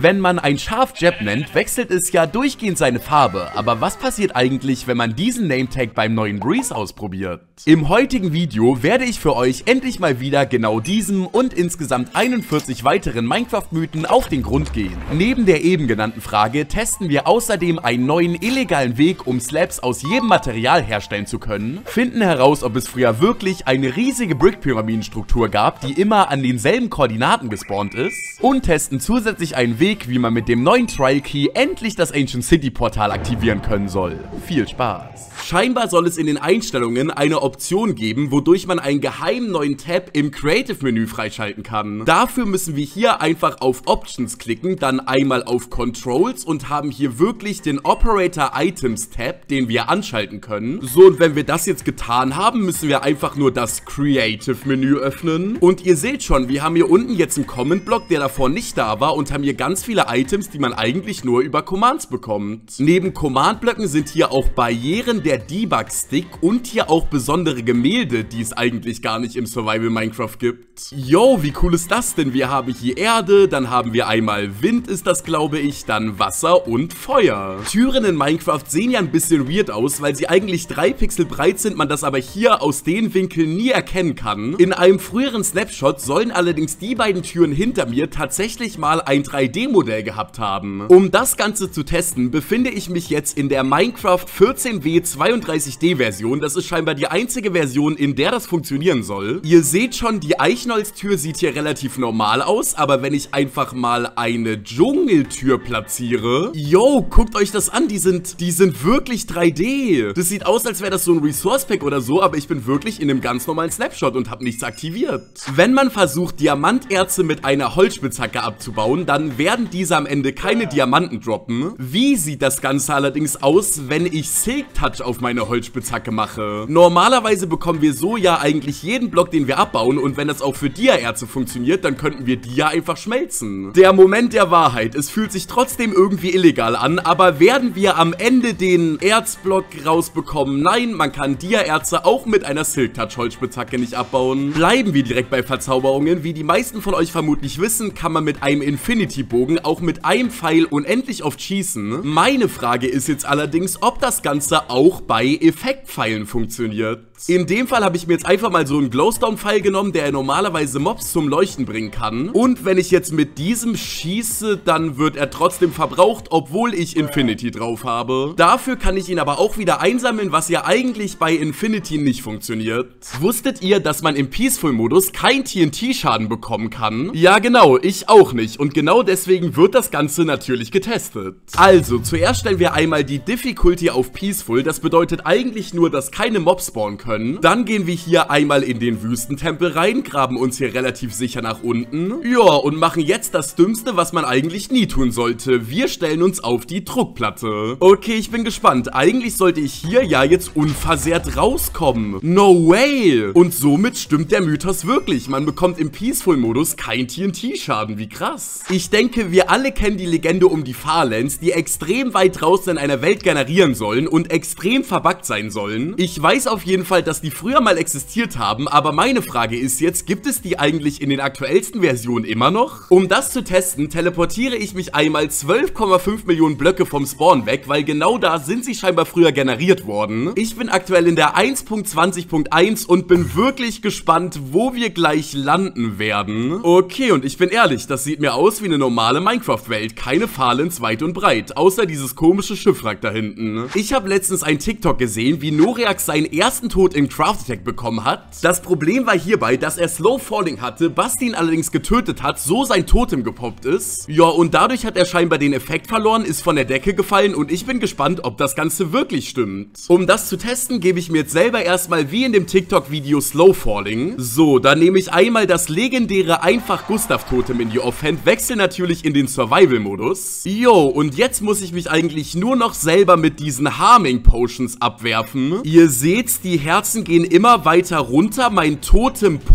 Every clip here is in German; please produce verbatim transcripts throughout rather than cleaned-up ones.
Wenn man ein Schaf Jeb nennt, wechselt es ja durchgehend seine Farbe. Aber was passiert eigentlich, wenn man diesen Nametag beim neuen Breeze ausprobiert? Im heutigen Video werde ich für euch endlich mal wieder genau diesem und insgesamt einundvierzig weiteren Minecraft-Mythen auf den Grund gehen. Neben der eben genannten Frage testen wir außerdem einen neuen illegalen Weg, um Slabs aus jedem Material herstellen zu können, finden heraus, ob es früher wirklich eine riesige Brick-Pyramidenstruktur gab, die immer an denselben Koordinaten gespawnt ist, und testen zusätzlich einen Weg, wie man mit dem neuen Trial Key endlich das Ancient City Portal aktivieren können soll. Viel Spaß! Scheinbar soll es in den Einstellungen eine Option geben, wodurch man einen geheimen neuen Tab im Creative-Menü freischalten kann. Dafür müssen wir hier einfach auf Options klicken, dann einmal auf Controls und haben hier wirklich den Operator Items Tab, den wir anschalten können. So, und wenn wir das jetzt getan haben, müssen wir einfach nur das Creative-Menü öffnen. Und ihr seht schon, wir haben hier unten jetzt einen Comment-Block, der davor nicht da war, und haben hier ganz viele Items, die man eigentlich nur über Commands bekommt. Neben Command-Blöcken sind hier auch Barrieren, der Debug-Stick und hier auch besondere Gemälde, die es eigentlich gar nicht im Survival Minecraft gibt. Yo, wie cool ist das denn? Wir haben hier Erde, dann haben wir einmal Wind, ist das glaube ich, dann Wasser und Feuer. Türen in Minecraft sehen ja ein bisschen weird aus, weil sie eigentlich drei Pixel breit sind, man das aber hier aus den Winkeln nie erkennen kann. In einem früheren Snapshot sollen allerdings die beiden Türen hinter mir tatsächlich mal ein drei D Modell gehabt haben. Um das Ganze zu testen, befinde ich mich jetzt in der Minecraft vierzehn W zweiunddreißig D Version. Das ist scheinbar die einzige Version, in der das funktionieren soll. Ihr seht schon, die Eichenholztür sieht hier relativ normal aus, aber wenn ich einfach mal eine Dschungeltür platziere, yo, guckt euch das an, die sind, die sind wirklich drei D. Das sieht aus, als wäre das so ein Resource Pack oder so, aber ich bin wirklich in einem ganz normalen Snapshot und habe nichts aktiviert. Wenn man versucht, Diamanterze mit einer Holzspitzhacke abzubauen, dann werden diese am Ende keine Diamanten droppen. Wie sieht das Ganze allerdings aus, wenn ich Silk Touch auf meine Holzspitzhacke mache? Normalerweise bekommen wir so ja eigentlich jeden Block, den wir abbauen, und wenn das auch für Dia-Erze funktioniert, dann könnten wir die ja einfach schmelzen. Der Moment der Wahrheit, es fühlt sich trotzdem irgendwie illegal an, aber werden wir am Ende den Erzblock rausbekommen? Nein, man kann Dia-Erze auch mit einer Silk Touch Holzspitzhacke nicht abbauen. Bleiben wir direkt bei Verzauberungen. Wie die meisten von euch vermutlich wissen, kann man mit einem Infinity-Bogen auch mit einem Pfeil unendlich oft schießen. Meine Frage ist jetzt allerdings, ob das Ganze auch bei Effektpfeilen funktioniert. In dem Fall habe ich mir jetzt einfach mal so einen Glowstone-Pfeil genommen, der normalerweise Mobs zum Leuchten bringen kann. Und wenn ich jetzt mit diesem schieße, dann wird er trotzdem verbraucht, obwohl ich Infinity drauf habe. Dafür kann ich ihn aber auch wieder einsammeln, was ja eigentlich bei Infinity nicht funktioniert. Wusstet ihr, dass man im Peaceful-Modus kein T N T-Schaden bekommen kann? Ja genau, ich auch nicht. Und genau deswegen wird das Ganze natürlich getestet. Also, zuerst stellen wir einmal die Difficulty auf Peaceful. Das bedeutet eigentlich nur, dass keine Mobs spawnen können. Dann gehen wir hier einmal in den Wüstentempel rein, graben uns hier relativ sicher nach unten. Ja, und machen jetzt das Dümmste, was man eigentlich nie tun sollte. Wir stellen uns auf die Druckplatte. Okay, ich bin gespannt. Eigentlich sollte ich hier ja jetzt unversehrt rauskommen. No way! Und somit stimmt der Mythos wirklich. Man bekommt im Peaceful-Modus kein T N T-Schaden. Wie krass. Ich denke, wir alle kennen die Legende um die Farlands, die extrem weit draußen in einer Welt generieren sollen und extrem verbuggt sein sollen. Ich weiß auf jeden Fall, dass die früher mal existiert haben, aber meine Frage ist jetzt, gibt es die eigentlich in den aktuellsten Versionen immer noch? Um das zu testen, teleportiere ich mich einmal zwölf Komma fünf Millionen Blöcke vom Spawn weg, weil genau da sind sie scheinbar früher generiert worden. Ich bin aktuell in der eins Punkt zwanzig Punkt eins und bin wirklich gespannt, wo wir gleich landen werden. Okay, und ich bin ehrlich, das sieht mir aus wie eine normale Minecraft-Welt, keine Farlands weit und breit, außer dieses komische Schiffwrack da hinten. Ich habe letztens ein TikTok gesehen, wie Noriax seinen ersten Tod in Craft Attack bekommen hat. Das Problem war hierbei, dass er Slow Falling hatte, Basti ihn allerdings getötet hat, so sein Totem gepoppt ist. Ja, und dadurch hat er scheinbar den Effekt verloren, ist von der Decke gefallen, und ich bin gespannt, ob das Ganze wirklich stimmt. Um das zu testen, gebe ich mir jetzt selber erstmal wie in dem TikTok-Video Slow Falling. So, dann nehme ich einmal das legendäre einfach Gustav-Totem in die Offhand, wechsle natürlich in den Survival-Modus. Jo, und jetzt muss ich mich eigentlich nur noch selber mit diesen Harming Potions abwerfen. Ihr seht, die Herzen gehen immer weiter runter, mein Totem poppt.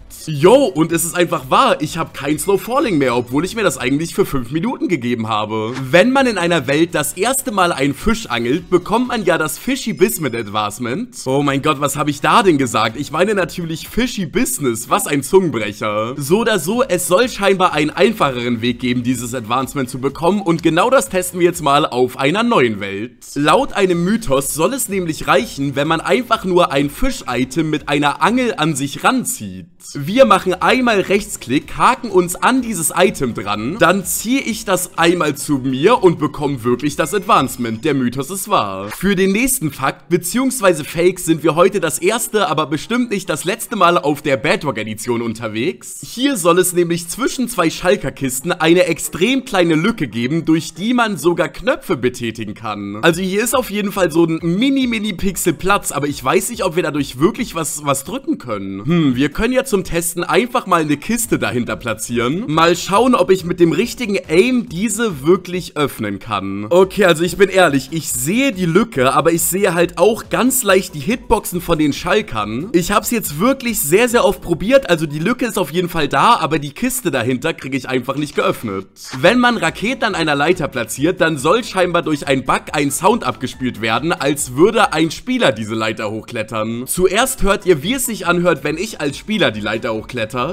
Yo, und es ist einfach wahr, ich habe kein Slow Falling mehr, obwohl ich mir das eigentlich für fünf Minuten gegeben habe. Wenn man in einer Welt das erste Mal einen Fisch angelt, bekommt man ja das Fishy Bismuth Advancement. Oh mein Gott, was habe ich da denn gesagt? Ich meine natürlich Fishy Business, was ein Zungenbrecher. So oder so, es soll scheinbar einen einfacheren Weg geben, dieses Advancement zu bekommen, und genau das testen wir jetzt mal auf einer neuen Welt. Laut einem Mythos soll es nämlich reichen, wenn man einfach nur ein Fisch-Item mit einer Angel an sich ranzieht. Wir machen einmal Rechtsklick, haken uns an dieses Item dran, dann ziehe ich das einmal zu mir und bekomme wirklich das Advancement. Der Mythos ist wahr. Für den nächsten Fakt bzw. Fake sind wir heute das erste, aber bestimmt nicht das letzte Mal auf der Bedrock-Edition unterwegs. Hier soll es nämlich zwischen zwei Schalker-Kisten eine extrem kleine Lücke geben, durch die man sogar Knöpfe betätigen kann. Also hier ist auf jeden Fall so ein mini-mini-Pixel Platz, aber ich weiß nicht, ob wir dadurch wirklich was, was drücken können. Hm, wir können ja zum Testen einfach mal eine Kiste dahinter platzieren. Mal schauen, ob ich mit dem richtigen Aim diese wirklich öffnen kann. Okay, also ich bin ehrlich, ich sehe die Lücke, aber ich sehe halt auch ganz leicht die Hitboxen von den Schalkern. Ich habe es jetzt wirklich sehr, sehr oft probiert, also die Lücke ist auf jeden Fall da, aber die Kiste dahinter kriege ich einfach nicht geöffnet. Wenn man Raketen an einer Leiter platziert, dann soll scheinbar durch einen Bug ein Sound abgespielt werden, als würde ein Spieler diese Leiter hochklettern. Zuerst hört ihr, wie es sich anhört, wenn ich als Spieler die Leiter hochkletter.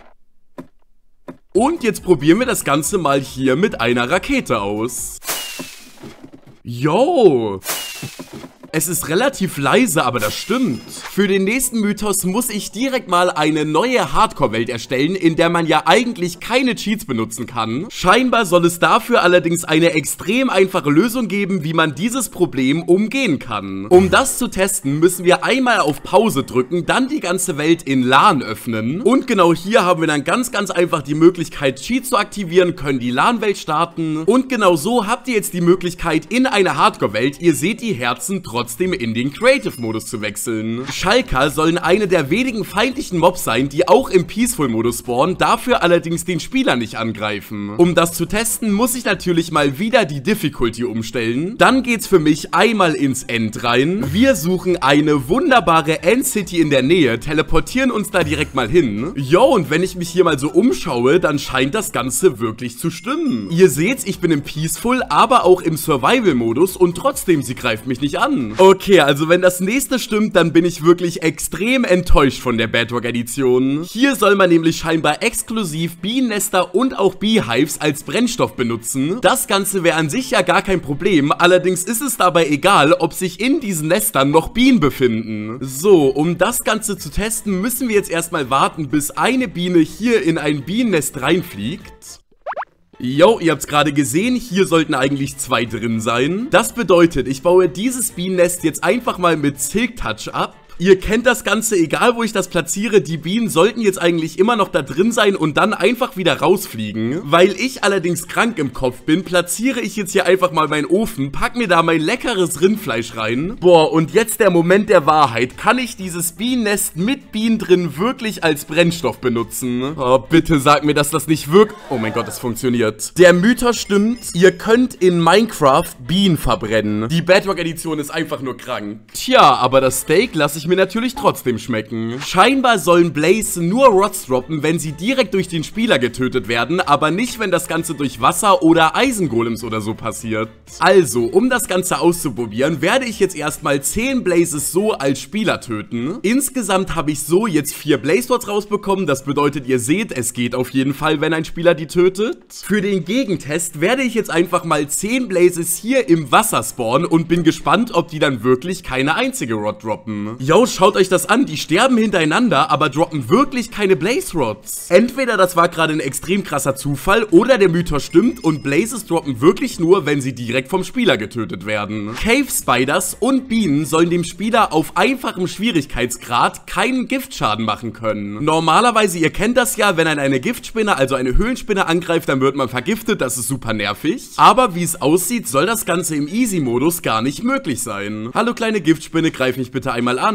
Und jetzt probieren wir das Ganze mal hier mit einer Rakete aus. Yo! Es ist relativ leise, aber das stimmt. Für den nächsten Mythos muss ich direkt mal eine neue Hardcore-Welt erstellen, in der man ja eigentlich keine Cheats benutzen kann. Scheinbar soll es dafür allerdings eine extrem einfache Lösung geben, wie man dieses Problem umgehen kann. Um das zu testen, müssen wir einmal auf Pause drücken, dann die ganze Welt in LAN öffnen. Und genau hier haben wir dann ganz, ganz einfach die Möglichkeit, Cheats zu aktivieren, können die LAN-Welt starten. Und genau so habt ihr jetzt die Möglichkeit, in eine Hardcore-Welt, ihr seht die Herzen, trotzdem trotzdem in den Creative-Modus zu wechseln. Schalker sollen eine der wenigen feindlichen Mobs sein, die auch im Peaceful-Modus spawnen, dafür allerdings den Spieler nicht angreifen. Um das zu testen, muss ich natürlich mal wieder die Difficulty umstellen. Dann geht's für mich einmal ins End rein. Wir suchen eine wunderbare End-City in der Nähe, teleportieren uns da direkt mal hin. Jo, und wenn ich mich hier mal so umschaue, dann scheint das Ganze wirklich zu stimmen. Ihr seht, ich bin im Peaceful, aber auch im Survival-Modus und trotzdem, sie greift mich nicht an. Okay, also wenn das nächste stimmt, dann bin ich wirklich extrem enttäuscht von der Bedrock-Edition. Hier soll man nämlich scheinbar exklusiv Bienennester und auch Beehives als Brennstoff benutzen. Das Ganze wäre an sich ja gar kein Problem, allerdings ist es dabei egal, ob sich in diesen Nestern noch Bienen befinden. So, um das Ganze zu testen, müssen wir jetzt erstmal warten, bis eine Biene hier in ein Bienennest reinfliegt. Jo, ihr habt es gerade gesehen, hier sollten eigentlich zwei drin sein. Das bedeutet, ich baue dieses Bienennest jetzt einfach mal mit Silk Touch ab. Ihr kennt das Ganze, egal wo ich das platziere, die Bienen sollten jetzt eigentlich immer noch da drin sein und dann einfach wieder rausfliegen. Weil ich allerdings krank im Kopf bin, platziere ich jetzt hier einfach mal meinen Ofen, pack mir da mein leckeres Rindfleisch rein. Boah, und jetzt der Moment der Wahrheit. Kann ich dieses Bienennest mit Bienen drin wirklich als Brennstoff benutzen? Oh, bitte sag mir, dass das nicht wirkt. Oh mein Gott, das funktioniert. Der Mythos stimmt, ihr könnt in Minecraft Bienen verbrennen. Die Bedrock-Edition ist einfach nur krank. Tja, aber das Steak lasse ich mir natürlich trotzdem schmecken. Scheinbar sollen Blaze nur Rods droppen, wenn sie direkt durch den Spieler getötet werden, aber nicht, wenn das Ganze durch Wasser oder Eisengolems oder so passiert. Also, um das Ganze auszuprobieren, werde ich jetzt erstmal zehn Blazes so als Spieler töten. Insgesamt habe ich so jetzt vier Blaze Rods rausbekommen, das bedeutet, ihr seht, es geht auf jeden Fall, wenn ein Spieler die tötet. Für den Gegentest werde ich jetzt einfach mal zehn Blazes hier im Wasser spawnen und bin gespannt, ob die dann wirklich keine einzige Rod droppen. Yo, schaut euch das an, die sterben hintereinander, aber droppen wirklich keine Blaze Rods. Entweder das war gerade ein extrem krasser Zufall oder der Mythos stimmt und Blazes droppen wirklich nur, wenn sie direkt vom Spieler getötet werden. Cave Spiders und Bienen sollen dem Spieler auf einfachem Schwierigkeitsgrad keinen Giftschaden machen können. Normalerweise, ihr kennt das ja, wenn eine Giftspinne, also eine Höhlenspinne angreift, dann wird man vergiftet, das ist super nervig. Aber wie es aussieht, soll das Ganze im Easy-Modus gar nicht möglich sein. Hallo kleine Giftspinne, greif mich bitte einmal an.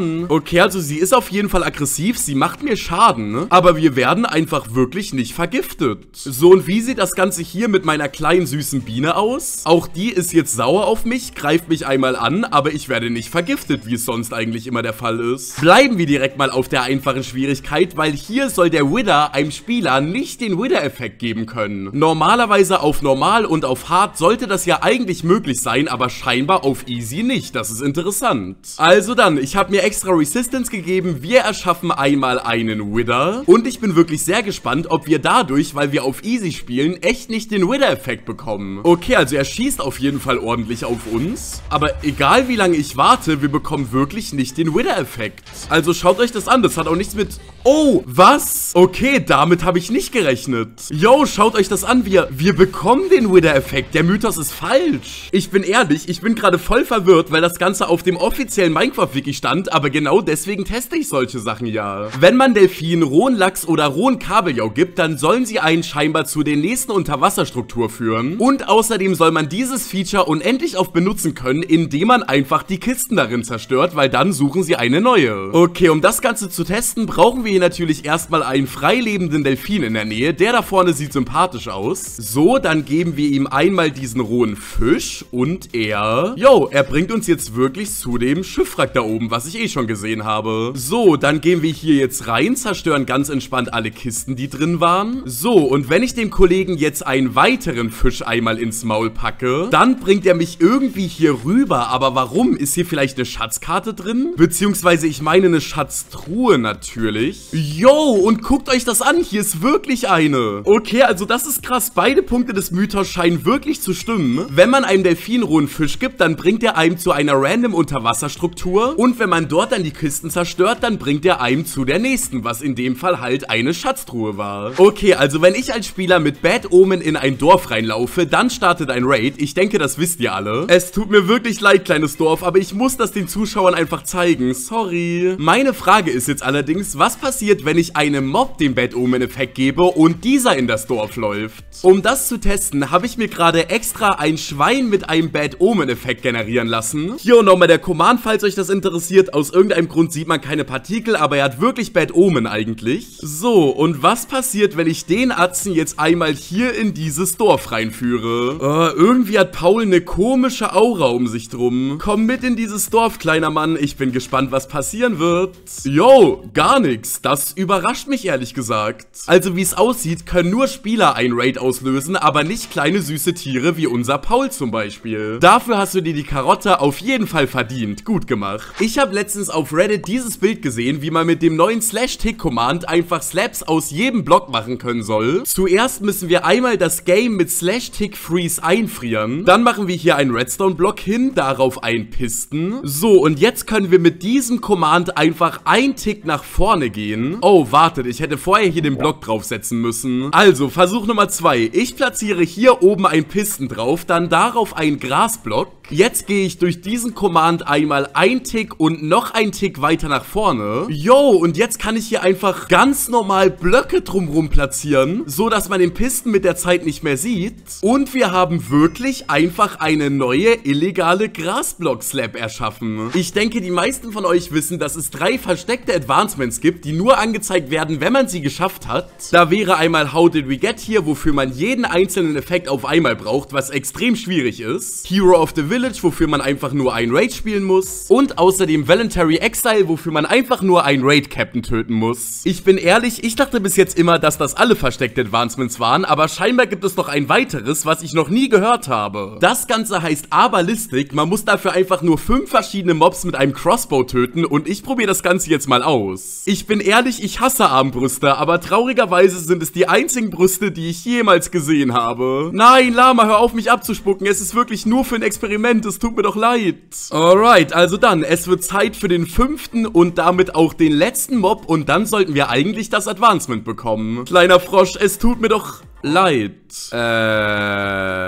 an. Okay, also sie ist auf jeden Fall aggressiv, sie macht mir Schaden, ne? Aber wir werden einfach wirklich nicht vergiftet. So, und wie sieht das Ganze hier mit meiner kleinen süßen Biene aus? Auch die ist jetzt sauer auf mich, greift mich einmal an, aber ich werde nicht vergiftet, wie es sonst eigentlich immer der Fall ist. Bleiben wir direkt mal auf der einfachen Schwierigkeit, weil hier soll der Wither einem Spieler nicht den Wither-Effekt geben können. Normalerweise auf Normal und auf Hard sollte das ja eigentlich möglich sein, aber scheinbar auf Easy nicht. Das ist interessant. Also dann, ich habe mir extra Resistance gegeben, wir erschaffen einmal einen Wither und ich bin wirklich sehr gespannt, ob wir dadurch, weil wir auf Easy spielen, echt nicht den Wither-Effekt bekommen. Okay, also er schießt auf jeden Fall ordentlich auf uns, aber egal wie lange ich warte, wir bekommen wirklich nicht den Wither-Effekt. Also schaut euch das an, das hat auch nichts mit... Oh, was? Okay, damit habe ich nicht gerechnet. Yo, schaut euch das an, wir, wir bekommen den Wither-Effekt, der Mythos ist falsch. Ich bin ehrlich, ich bin gerade voll verwirrt, weil das Ganze auf dem offiziellen Minecraft-Wiki stand, aber genau deswegen teste ich solche Sachen ja. Wenn man Delfinen rohen Lachs oder rohen Kabeljau gibt, dann sollen sie einen scheinbar zu der nächsten Unterwasserstruktur führen und außerdem soll man dieses Feature unendlich oft benutzen können, indem man einfach die Kisten darin zerstört, weil dann suchen sie eine neue. Okay, um das Ganze zu testen, brauchen wir hier natürlich erstmal einen freilebenden Delfin in der Nähe, der da vorne sieht sympathisch aus. So, dann geben wir ihm einmal diesen rohen Fisch und er... Yo, er bringt uns jetzt wirklich zu dem Schiffwrack da oben, was ich eh schon gesehen habe. So, dann gehen wir hier jetzt rein, zerstören ganz entspannt alle Kisten, die drin waren. So, und wenn ich dem Kollegen jetzt einen weiteren Fisch einmal ins Maul packe, dann bringt er mich irgendwie hier rüber. Aber warum? Ist hier vielleicht eine Schatzkarte drin? Beziehungsweise, ich meine eine Schatztruhe natürlich. Yo, und guckt euch das an, hier ist wirklich eine. Okay, also das ist krass, beide Punkte des Mythos scheinen wirklich zu stimmen. Wenn man einem Delfin rohen Fisch gibt, dann bringt er einem zu einer random Unterwasserstruktur und wenn man dort dann die Kisten zerstört, dann bringt er einem zu der nächsten, was in dem Fall halt eine Schatztruhe war. Okay, also wenn ich als Spieler mit Bad Omen in ein Dorf reinlaufe, dann startet ein Raid. Ich denke, das wisst ihr alle. Es tut mir wirklich leid, kleines Dorf, aber ich muss das den Zuschauern einfach zeigen. Sorry. Meine Frage ist jetzt allerdings, was passiert, wenn ich einem Mob den Bad Omen Effekt gebe und dieser in das Dorf läuft? Um das zu testen, habe ich mir gerade extra ein Schwein mit einem Bad Omen Effekt generieren lassen. Hier nochmal der Command, falls euch das interessiert. Aus irgendeinem Grund sieht man keine Partikel, aber er hat wirklich Bad Omen eigentlich. So, und was passiert, wenn ich den Atzen jetzt einmal hier in dieses Dorf reinführe? Uh, irgendwie hat Paul eine komische Aura um sich drum. Komm mit in dieses Dorf, kleiner Mann. Ich bin gespannt, was passieren wird. Yo, gar nichts. Das überrascht mich ehrlich gesagt. Also wie es aussieht, können nur Spieler ein Raid auslösen, aber nicht kleine süße Tiere wie unser Paul zum Beispiel. Dafür hast du dir die Karotte auf jeden Fall verdient. Gut gemacht. Ich habe letztens auf Reddit dieses Bild gesehen, wie man mit dem neuen Slash-Tick-Command einfach Slaps aus jedem Block machen können soll. Zuerst müssen wir einmal das Game mit Slash-Tick-Freeze einfrieren. Dann machen wir hier einen Redstone-Block hin, darauf einen Pisten. So, und jetzt können wir mit diesem Command einfach einen Tick nach vorne gehen. Oh, wartet, ich hätte vorher hier den Block draufsetzen müssen. Also, Versuch Nummer zwei. Ich platziere hier oben einen Pisten drauf, dann darauf einen Grasblock. Jetzt gehe ich durch diesen Command einmal ein Tick und noch ein Tick weiter nach vorne. Yo, und jetzt kann ich hier einfach ganz normal Blöcke drumherum platzieren, so dass man den Pisten mit der Zeit nicht mehr sieht. Und wir haben wirklich einfach eine neue illegale Grasblock-Slab erschaffen. Ich denke, die meisten von euch wissen, dass es drei versteckte Advancements gibt, die nur angezeigt werden, wenn man sie geschafft hat. Da wäre einmal How Did We Get Here, wofür man jeden einzelnen Effekt auf einmal braucht, was extrem schwierig ist. Hero of the Village, wofür man einfach nur ein Raid spielen muss. Und außerdem Voluntary Exile, wofür man einfach nur einen Raid-Captain töten muss. Ich bin ehrlich, ich dachte bis jetzt immer, dass das alle versteckte Advancements waren, aber scheinbar gibt es noch ein weiteres, was ich noch nie gehört habe. Das Ganze heißt Abalistic, man muss dafür einfach nur fünf verschiedene Mobs mit einem Crossbow töten und ich probiere das Ganze jetzt mal aus. Ich bin ehrlich, ich hasse Armbrüste, aber traurigerweise sind es die einzigen Brüste, die ich jemals gesehen habe. Nein, Lama, hör auf mich abzuspucken, es ist wirklich nur für ein Experiment, es tut mir doch leid. Alright, also dann, es wird Zeit für den fünften und damit auch den letzten Mob und dann sollten wir eigentlich das Advancement bekommen. Kleiner Frosch, es tut mir doch leid. Äh...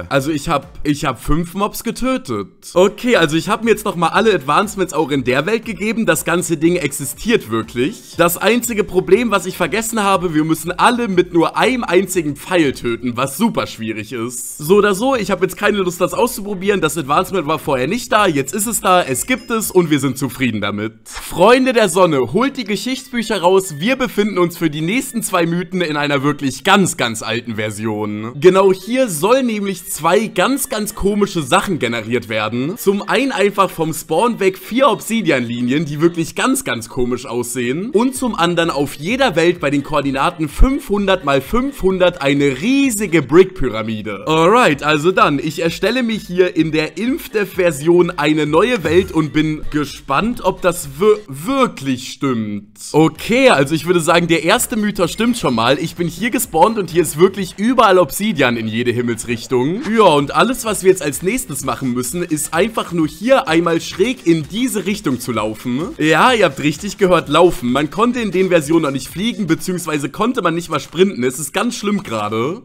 Also ich habe ich hab fünf Mobs getötet. Okay, also ich habe mir jetzt nochmal alle Advancements auch in der Welt gegeben. Das ganze Ding existiert wirklich. Das einzige Problem, was ich vergessen habe, wir müssen alle mit nur einem einzigen Pfeil töten, was super schwierig ist. So oder so, ich habe jetzt keine Lust, das auszuprobieren. Das Advancement war vorher nicht da, jetzt ist es da, es gibt es und wir sind zufrieden damit. Freunde der Sonne, holt die Geschichtsbücher raus. Wir befinden uns für die nächsten zwei Mythen in einer wirklich ganz, ganz alten Version. Genau hier sollen nämlich zwei ganz, ganz komische Sachen generiert werden. Zum einen einfach vom Spawn weg vier Obsidian-Linien, die wirklich ganz, ganz komisch aussehen. Und zum anderen auf jeder Welt bei den Koordinaten fünfhundert mal fünfhundert eine riesige Brick-Pyramide. Alright, also dann, ich erstelle mir hier in der Inf-Dev-Version eine neue Welt und bin gespannt, ob das wir wirklich stimmt. Okay, also ich würde sagen, der erste Mythos stimmt schon mal. Ich bin hier gespawnt und hier ist wirklich überall Obsidian in jede Himmelsrichtung. Ja, und alles, was wir jetzt als nächstes machen müssen, ist einfach nur hier einmal schräg in diese Richtung zu laufen. Ja, ihr habt richtig gehört, laufen. Man konnte in den Versionen noch nicht fliegen, beziehungsweise konnte man nicht mal sprinten. Es ist ganz schlimm gerade.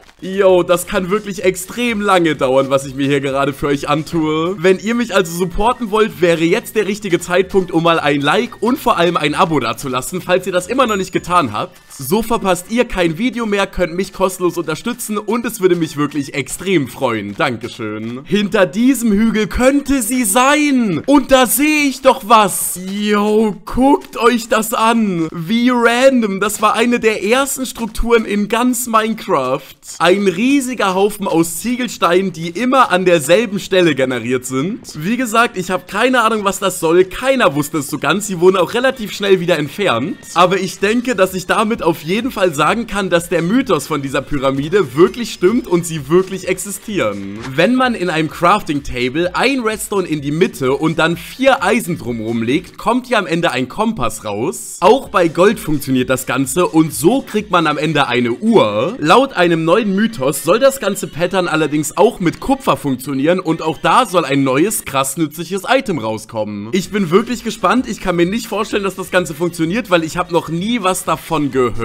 Jo, das kann wirklich extrem lange dauern, was ich mir hier gerade für euch antue. Wenn ihr mich also supporten wollt, wäre jetzt der richtige Zeitpunkt, um mal ein Like und vor allem ein Abo dazulassen, falls ihr das immer noch nicht getan habt. So verpasst ihr kein Video mehr, könnt mich kostenlos unterstützen und es würde mich wirklich extrem freuen. Dankeschön. Hinter diesem Hügel könnte sie sein. Und da sehe ich doch was. Yo, guckt euch das an. Wie random. Das war eine der ersten Strukturen in ganz Minecraft. Ein riesiger Haufen aus Ziegelsteinen, die immer an derselben Stelle generiert sind. Wie gesagt, ich habe keine Ahnung, was das soll. Keiner wusste es so ganz. Sie wurden auch relativ schnell wieder entfernt. Aber ich denke, dass ich damit auf jeden Fall sagen kann, dass der Mythos von dieser Pyramide wirklich stimmt und sie wirklich existieren. Wenn man in einem Crafting Table ein Redstone in die Mitte und dann vier Eisen drumherum legt, kommt ja am Ende ein Kompass raus. Auch bei Gold funktioniert das Ganze und so kriegt man am Ende eine Uhr. Laut einem neuen Mythos soll das ganze Pattern allerdings auch mit Kupfer funktionieren und auch da soll ein neues, krass nützliches Item rauskommen. Ich bin wirklich gespannt. Ich kann mir nicht vorstellen, dass das Ganze funktioniert, weil ich habe noch nie was davon gehört.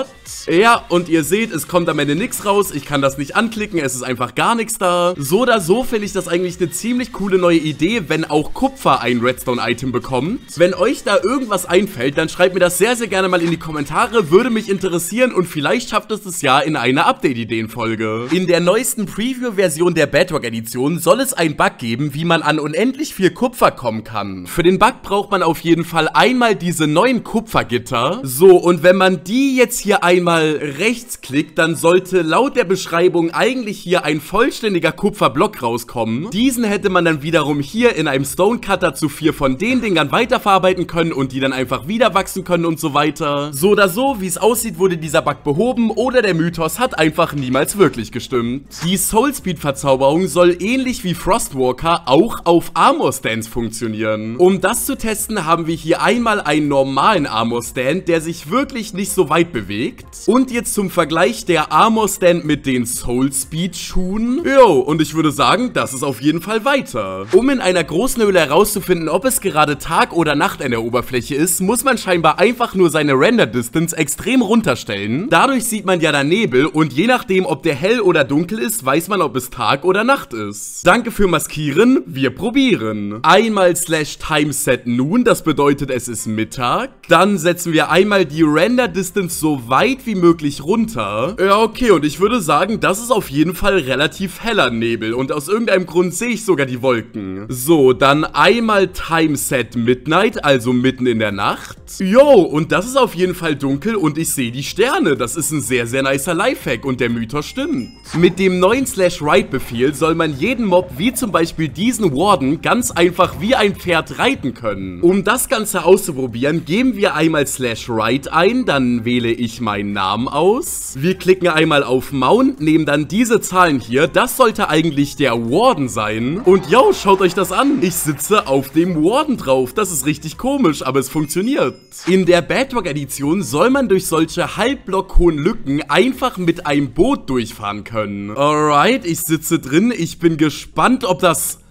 Ja, und ihr seht, es kommt am Ende nichts raus. Ich kann das nicht anklicken, es ist einfach gar nichts da. So oder so finde ich das eigentlich eine ziemlich coole neue Idee, wenn auch Kupfer ein Redstone-Item bekommt. Wenn euch da irgendwas einfällt, dann schreibt mir das sehr, sehr gerne mal in die Kommentare. Würde mich interessieren und vielleicht schafft es das ja in eine Update-Ideen-Folge. In der neuesten Preview-Version der Bedrock-Edition soll es einen Bug geben, wie man an unendlich viel Kupfer kommen kann. Für den Bug braucht man auf jeden Fall einmal diese neuen Kupfergitter. So, und wenn man die jetzt hier einmal rechts klickt, dann sollte laut der Beschreibung eigentlich hier ein vollständiger Kupferblock rauskommen. Diesen hätte man dann wiederum hier in einem Stonecutter zu vier von den Dingern weiterverarbeiten können und die dann einfach wieder wachsen können und so weiter. So oder so, wie es aussieht, wurde dieser Bug behoben oder der Mythos hat einfach niemals wirklich gestimmt. Die Soulspeed-Verzauberung soll ähnlich wie Frostwalker auch auf Armor-Stands funktionieren. Um das zu testen, haben wir hier einmal einen normalen Armor-Stand, der sich wirklich nicht so weit bewegt. Und jetzt zum Vergleich der Armor-Stand mit den Soulspeed-Schuhen. Jo, und ich würde sagen, das ist auf jeden Fall weiter. Um in einer großen Höhle herauszufinden, ob es gerade Tag oder Nacht an der Oberfläche ist, muss man scheinbar einfach nur seine Render-Distance extrem runterstellen. Dadurch sieht man ja dann Nebel und je nachdem, ob der hell oder dunkel ist, weiß man, ob es Tag oder Nacht ist. Danke für Maskieren, wir probieren. Einmal slash timeset noon, das bedeutet, es ist Mittag. Dann setzen wir einmal die Render-Distance so weit wie möglich runter. Ja, okay, und ich würde sagen, das ist auf jeden Fall relativ heller Nebel und aus irgendeinem Grund sehe ich sogar die Wolken. So, dann einmal Timeset Midnight, also mitten in der Nacht. Jo, und das ist auf jeden Fall dunkel und ich sehe die Sterne. Das ist ein sehr, sehr nicer Lifehack und der Mythos stimmt. Mit dem neuen Slash-Ride-Befehl soll man jeden Mob, wie zum Beispiel diesen Warden, ganz einfach wie ein Pferd reiten können. Um das Ganze auszuprobieren, geben wir einmal Slash-Ride ein, dann wähle ich meinen Namen aus. Wir klicken einmal auf Mount, nehmen dann diese Zahlen hier. Das sollte eigentlich der Warden sein. Und yo, schaut euch das an. Ich sitze auf dem Warden drauf. Das ist richtig komisch, aber es funktioniert. In der Bedrock-Edition soll man durch solche halbblockhohen Lücken einfach mit einem Boot durchfahren können. Alright, ich sitze drin. Ich bin gespannt, ob das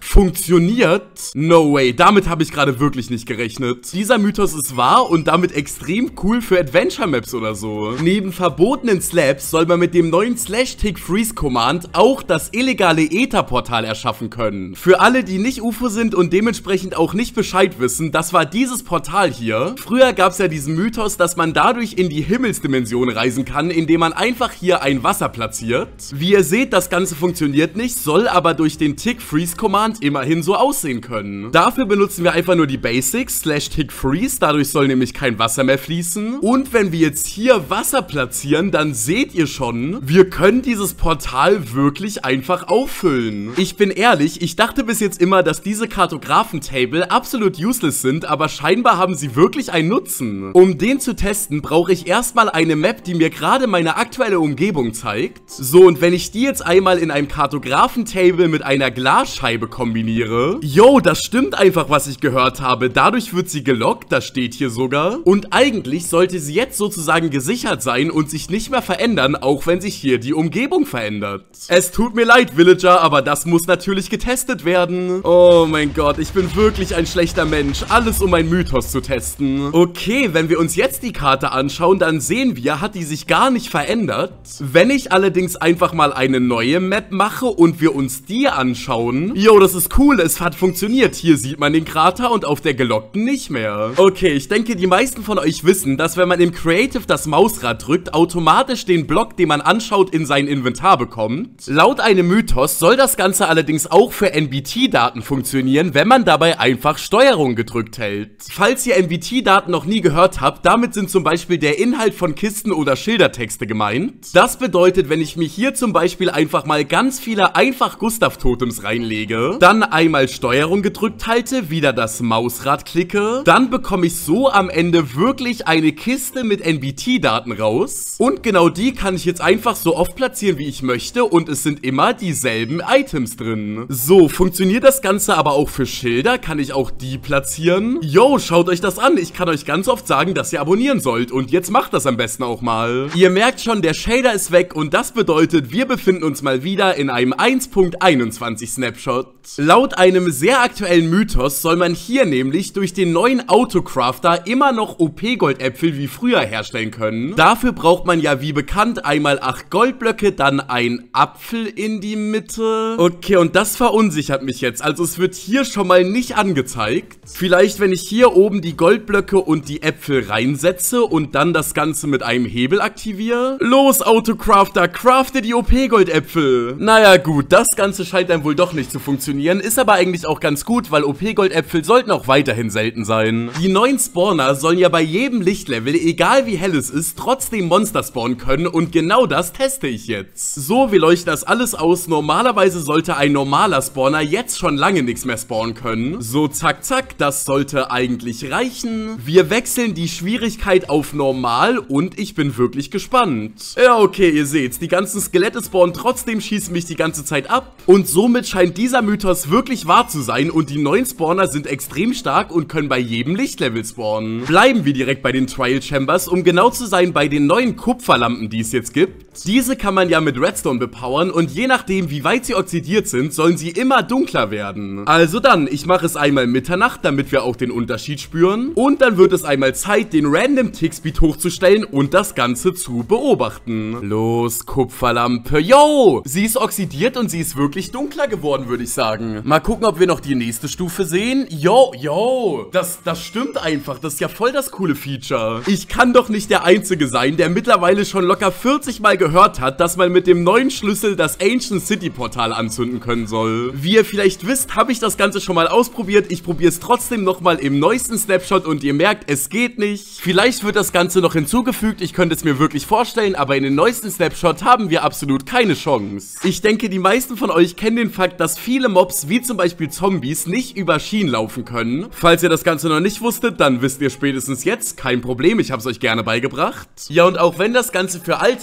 Funktioniert? No way, damit habe ich gerade wirklich nicht gerechnet. Dieser Mythos ist wahr und damit extrem cool für Adventure Maps oder so. Neben verbotenen Slabs soll man mit dem neuen Slash Tick Freeze Command auch das illegale Äther-Portal erschaffen können. Für alle, die nicht U F O sind und dementsprechend auch nicht Bescheid wissen, das war dieses Portal hier. Früher gab es ja diesen Mythos, dass man dadurch in die Himmelsdimension reisen kann, indem man einfach hier ein Wasser platziert. Wie ihr seht, das Ganze funktioniert nicht, soll aber durch den Tick Freeze Command immerhin so aussehen können. Dafür benutzen wir einfach nur die Basics, Slash Tick Freeze, dadurch soll nämlich kein Wasser mehr fließen. Und wenn wir jetzt hier Wasser platzieren, dann seht ihr schon, wir können dieses Portal wirklich einfach auffüllen. Ich bin ehrlich, ich dachte bis jetzt immer, dass diese Kartografen-Table absolut useless sind, aber scheinbar haben sie wirklich einen Nutzen. Um den zu testen, brauche ich erstmal eine Map, die mir gerade meine aktuelle Umgebung zeigt. So, und wenn ich die jetzt einmal in einem Kartografen-Table mit einer Glasscheibe kombiniere, yo, das stimmt einfach, was ich gehört habe. Dadurch wird sie gelockt, das steht hier sogar. Und eigentlich sollte sie jetzt sozusagen gesichert sein und sich nicht mehr verändern, auch wenn sich hier die Umgebung verändert. Es tut mir leid, Villager, aber das muss natürlich getestet werden. Oh mein Gott, ich bin wirklich ein schlechter Mensch. Alles, um einen Mythos zu testen. Okay, wenn wir uns jetzt die Karte anschauen, dann sehen wir, hat die sich gar nicht verändert. Wenn ich allerdings einfach mal eine neue Map mache und wir uns die anschauen, yo, das ist cool, es hat funktioniert. Hier sieht man den Krater und auf der gelockten nicht mehr. Okay, ich denke, die meisten von euch wissen, dass wenn man im Creative das Mausrad drückt, automatisch den Block, den man anschaut, in sein Inventar bekommt. Laut einem Mythos soll das Ganze allerdings auch für N B T-Daten funktionieren, wenn man dabei einfach Steuerung gedrückt hält. Falls ihr N B T-Daten noch nie gehört habt, damit sind zum Beispiel der Inhalt von Kisten oder Schildertexte gemeint. Das bedeutet, wenn ich mir hier zum Beispiel einfach mal ganz viele Einfach-Gustav-Totems reinlege, dann einmal Steuerung gedrückt halte, wieder das Mausrad klicke, dann bekomme ich so am Ende wirklich eine Kiste mit N B T-Daten raus. Und genau die kann ich jetzt einfach so oft platzieren, wie ich möchte, und es sind immer dieselben Items drin. So, funktioniert das Ganze aber auch für Schilder? Kann ich auch die platzieren? Yo, schaut euch das an. Ich kann euch ganz oft sagen, dass ihr abonnieren sollt. Und jetzt macht das am besten auch mal. Ihr merkt schon, der Shader ist weg und das bedeutet, wir befinden uns mal wieder in einem eins Punkt einundzwanzig Snapshot. Laut einem sehr aktuellen Mythos soll man hier nämlich durch den neuen Autocrafter immer noch O P-Goldäpfel wie früher herstellen können. Dafür braucht man ja wie bekannt einmal acht Goldblöcke, dann ein Apfel in die Mitte. Okay, und das verunsichert mich jetzt. Also es wird hier schon mal nicht angezeigt. Vielleicht, wenn ich hier oben die Goldblöcke und die Äpfel reinsetze und dann das Ganze mit einem Hebel aktiviere. Los, Autocrafter, crafte die O P-Goldäpfel. Naja gut, das Ganze scheint dann wohl doch nicht zu funktionieren. Ist aber eigentlich auch ganz gut, weil O P-Goldäpfel sollten auch weiterhin selten sein. Die neuen Spawner sollen ja bei jedem Lichtlevel, egal wie hell es ist, trotzdem Monster spawnen können und genau das teste ich jetzt. So, wie leuchtet das alles aus? Normalerweise sollte ein normaler Spawner jetzt schon lange nichts mehr spawnen können. So, zack, zack, das sollte eigentlich reichen. Wir wechseln die Schwierigkeit auf normal und ich bin wirklich gespannt. Ja, okay, ihr seht's, die ganzen Skelette spawnen, trotzdem schießen mich die ganze Zeit ab und somit scheint dieser Mythos wirklich wahr zu sein und die neuen Spawner sind extrem stark und können bei jedem Lichtlevel spawnen. Bleiben wir direkt bei den Trial Chambers, um genau zu sein bei den neuen Kupferlampen, die es jetzt gibt. Diese kann man ja mit Redstone bepowern und je nachdem, wie weit sie oxidiert sind, sollen sie immer dunkler werden. Also dann, ich mache es einmal Mitternacht, damit wir auch den Unterschied spüren. Und dann wird es einmal Zeit, den Random Tick Speed hochzustellen und das Ganze zu beobachten. Los, Kupferlampe. Yo! Sie ist oxidiert und sie ist wirklich dunkler geworden, würde ich sagen. Mal gucken, ob wir noch die nächste Stufe sehen. Yo, yo! Das, das stimmt einfach. Das ist ja voll das coole Feature. Ich kann doch nicht der Einzige sein, der mittlerweile schon locker vierzig Mal gehört hat, dass man mit dem neuen Schlüssel das Ancient City Portal anzünden können soll. Wie ihr vielleicht wisst, habe ich das Ganze schon mal ausprobiert. Ich probiere es trotzdem nochmal im neuesten Snapshot und ihr merkt, es geht nicht. Vielleicht wird das Ganze noch hinzugefügt, ich könnte es mir wirklich vorstellen, aber in den neuesten Snapshot haben wir absolut keine Chance. Ich denke, die meisten von euch kennen den Fakt, dass viele Mobs, wie zum Beispiel Zombies, nicht über Schienen laufen können. Falls ihr das Ganze noch nicht wusstet, dann wisst ihr spätestens jetzt, kein Problem, ich habe es euch gerne beigebracht. Ja, und auch wenn das Ganze für alte Mobs wie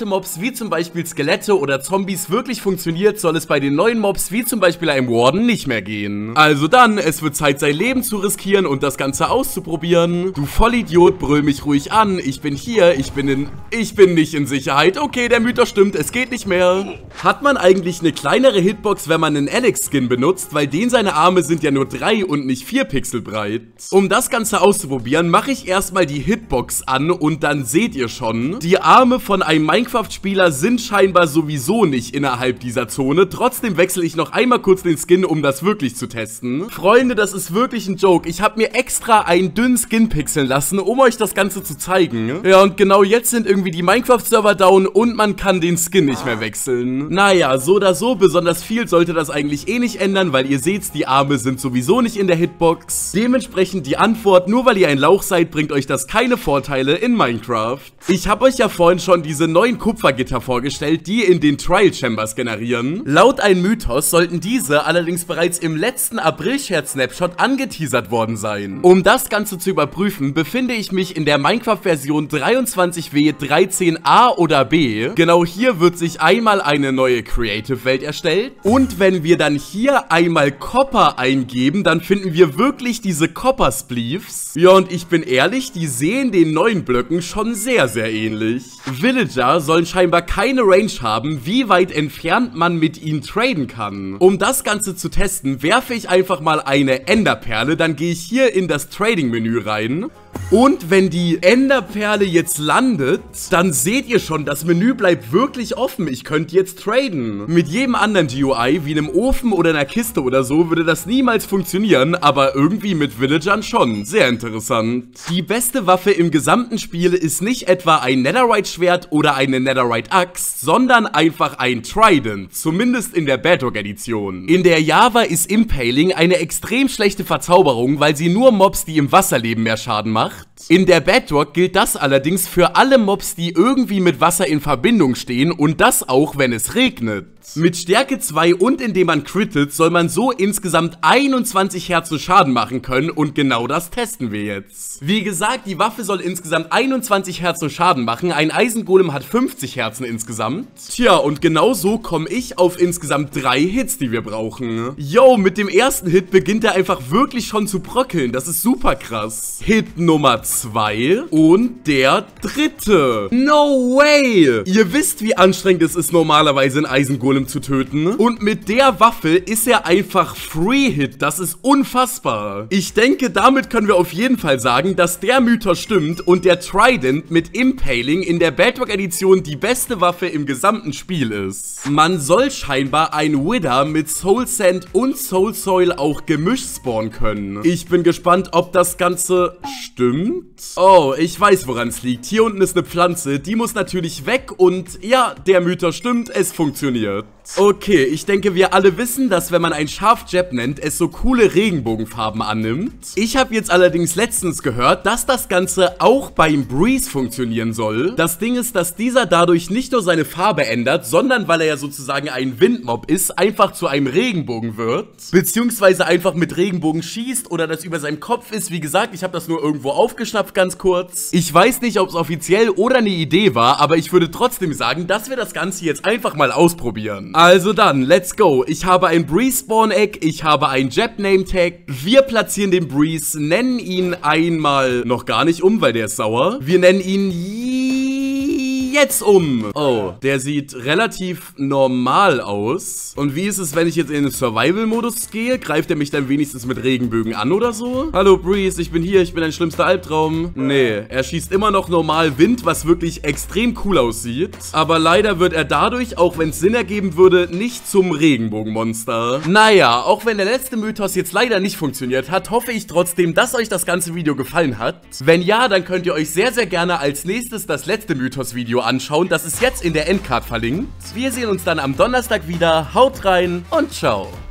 wie zum Beispiel Skelette oder Zombies wirklich funktioniert, soll es bei den neuen Mobs wie zum Beispiel einem Warden nicht mehr gehen. Also dann, es wird Zeit, sein Leben zu riskieren und das Ganze auszuprobieren. Du Vollidiot, brüll mich ruhig an. Ich bin hier, ich bin in... Ich bin nicht in Sicherheit. Okay, der Mythos stimmt, es geht nicht mehr. Hat man eigentlich eine kleinere Hitbox, wenn man einen Alex-Skin benutzt, weil den seine Arme sind ja nur drei und nicht vier Pixel breit? Um das Ganze auszuprobieren, mache ich erstmal die Hitbox an und dann seht ihr schon, die Arme von einem Minecraft-Spieler sind scheinbar sowieso nicht innerhalb dieser Zone. Trotzdem wechsle ich noch einmal kurz den Skin, um das wirklich zu testen. Freunde, das ist wirklich ein Joke. Ich habe mir extra einen dünnen Skin pixeln lassen, um euch das Ganze zu zeigen. Ja, und genau jetzt sind irgendwie die Minecraft-Server down und man kann den Skin nicht mehr wechseln. Naja, so oder so, besonders viel sollte das eigentlich eh nicht ändern, weil ihr seht, die Arme sind sowieso nicht in der Hitbox. Dementsprechend die Antwort, nur weil ihr ein Lauch seid, bringt euch das keine Vorteile in Minecraft. Ich habe euch ja vorhin schon diese neuen Kupfergitter vorgestellt, die in den Trial Chambers generieren. Laut einem Mythos sollten diese allerdings bereits im letzten April-Scherz-Snapshot angeteasert worden sein. Um das Ganze zu überprüfen, befinde ich mich in der Minecraft-Version dreiundzwanzig w dreizehn a oder b. Genau hier wird sich einmal eine neue Creative-Welt erstellt. Und wenn wir dann hier einmal Copper eingeben, dann finden wir wirklich diese Copper-Spleefs. Ja, und ich bin ehrlich, die sehen den neuen Blöcken schon sehr, sehr ähnlich. Villager sollen scheinbar keine Range haben, wie weit entfernt man mit ihnen traden kann. Um das Ganze zu testen, werfe ich einfach mal eine Enderperle, dann gehe ich hier in das Trading-Menü rein. Und wenn die Enderperle jetzt landet, dann seht ihr schon, das Menü bleibt wirklich offen. Ich könnte jetzt traden. Mit jedem anderen G U I, wie einem Ofen oder einer Kiste oder so, würde das niemals funktionieren, aber irgendwie mit Villagern schon. Sehr interessant. Die beste Waffe im gesamten Spiel ist nicht etwa ein Netherite-Schwert oder eine Netherite-Axt, sondern einfach ein Trident, zumindest in der Bedrock-Edition. In der Java ist Impaling eine extrem schlechte Verzauberung, weil sie nur Mobs, die im Wasser leben, mehr Schaden macht. In der Bedrock gilt das allerdings für alle Mobs, die irgendwie mit Wasser in Verbindung stehen und das auch, wenn es regnet. Mit Stärke zwei und indem man crittet, soll man so insgesamt einundzwanzig Herzen Schaden machen können und genau das testen wir jetzt. Wie gesagt, die Waffe soll insgesamt einundzwanzig Herzen Schaden machen, ein Eisengolem hat fünfzig Herzen insgesamt. Tja, und genau so komme ich auf insgesamt drei Hits, die wir brauchen. Yo, mit dem ersten Hit beginnt er einfach wirklich schon zu bröckeln, das ist super krass. Hit Nummer zwei und der dritte. No way! Ihr wisst, wie anstrengend es ist, normalerweise ein Eisengolem zu töten. Und mit der Waffe ist er einfach Free-Hit. Das ist unfassbar. Ich denke, damit können wir auf jeden Fall sagen, dass der Mythos stimmt und der Trident mit Impaling in der Bedrock-Edition die beste Waffe im gesamten Spiel ist. Man soll scheinbar ein Wither mit Soul Sand und Soul Soil auch gemischt spawnen können. Ich bin gespannt, ob das Ganze stimmt. Oh, ich weiß, woran es liegt. Hier unten ist eine Pflanze, die muss natürlich weg und ja, der Mythos stimmt, es funktioniert. Okay, ich denke, wir alle wissen, dass wenn man ein Schaf Jeb nennt, es so coole Regenbogenfarben annimmt. Ich habe jetzt allerdings letztens gehört, dass das Ganze auch beim Breeze funktionieren soll. Das Ding ist, dass dieser dadurch nicht nur seine Farbe ändert, sondern weil er ja sozusagen ein Windmob ist, einfach zu einem Regenbogen wird. Beziehungsweise einfach mit Regenbogen schießt oder das über seinem Kopf ist. Wie gesagt, ich habe das nur irgendwo aufgeschnappt, ganz kurz. Ich weiß nicht, ob es offiziell oder eine Idee war, aber ich würde trotzdem sagen, dass wir das Ganze jetzt einfach mal ausprobieren. Also dann, let's go. Ich habe ein Breeze Spawn Egg, ich habe ein Jeb Name Tag. Wir platzieren den Breeze, nennen ihn einmal noch gar nicht um, weil der ist sauer. Wir nennen ihn jetzt um. Oh, der sieht relativ normal aus. Und wie ist es, wenn ich jetzt in den Survival-Modus gehe? Greift er mich dann wenigstens mit Regenbögen an oder so? Hallo Breeze, ich bin hier, ich bin dein schlimmster Albtraum. Nee, er schießt immer noch normal Wind, was wirklich extrem cool aussieht. Aber leider wird er dadurch, auch wenn es Sinn ergeben würde, nicht zum Regenbogenmonster. Naja, auch wenn der letzte Mythos jetzt leider nicht funktioniert hat, hoffe ich trotzdem, dass euch das ganze Video gefallen hat. Wenn ja, dann könnt ihr euch sehr, sehr gerne als nächstes das letzte Mythos-Video anschauen. Das ist jetzt in der Endcard verlinkt. Wir sehen uns dann am Donnerstag wieder. Haut rein und ciao.